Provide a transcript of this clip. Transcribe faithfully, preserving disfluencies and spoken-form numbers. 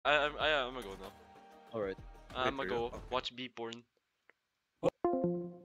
I I'm I, I'm gonna go now. Alright. I'm Wait gonna for you. go Okay. watch B porn.